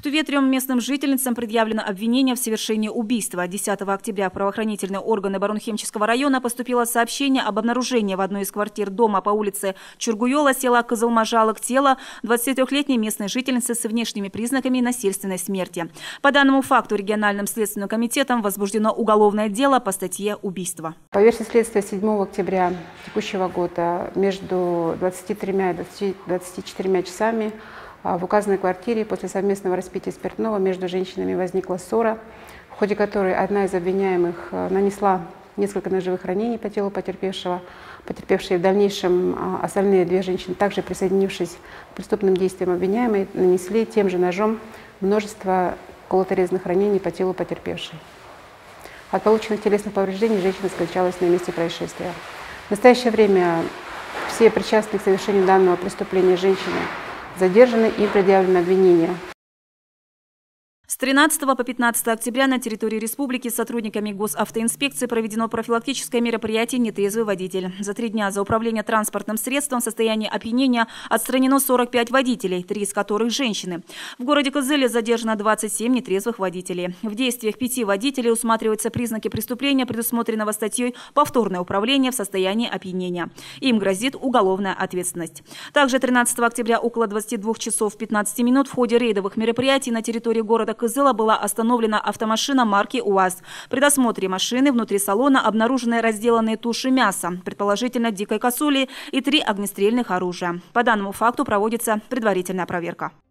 Туве 3 местным жительницам предъявлено обвинение в совершении убийства. 10 октября в правоохранительные органы Барунхемческого района поступило сообщение об обнаружении в одной из квартир дома по улице Чургуйола, села Кызылмажалык, тела 23-летней местной жительницы с внешними признаками насильственной смерти. По данному факту региональным следственным комитетом возбуждено уголовное дело по статье «Убийство». По версии следствия 7 октября текущего года между 23 и 24 часами в указанной квартире после совместного распития спиртного между женщинами возникла ссора, в ходе которой одна из обвиняемых нанесла несколько ножевых ранений по телу потерпевшего. Потерпевшие в дальнейшем остальные 2 женщины, также присоединившись к преступным действиям обвиняемой, нанесли тем же ножом множество колото-резных ранений по телу потерпевшей. От полученных телесных повреждений женщина скончалась на месте происшествия. В настоящее время все причастные к совершению данного преступления женщины задержаны и предъявлено обвинение. С 13 по 15 октября на территории республики сотрудниками госавтоинспекции проведено профилактическое мероприятие «Нетрезвый водитель». За 3 дня за управление транспортным средством в состоянии опьянения отстранено 45 водителей, 3 из которых женщины. В городе Кызыле задержано 27 нетрезвых водителей. В действиях 5 водителей усматриваются признаки преступления, предусмотренного статьей «Повторное управление в состоянии опьянения». Им грозит уголовная ответственность. Также 13 октября около 22 часов 15 минут в ходе рейдовых мероприятий на территории города Кызыла была остановлена автомашина марки УАЗ. При досмотре машины внутри салона обнаружены разделанные туши мяса, предположительно дикой косули, и 3 огнестрельных оружия. По данному факту проводится предварительная проверка.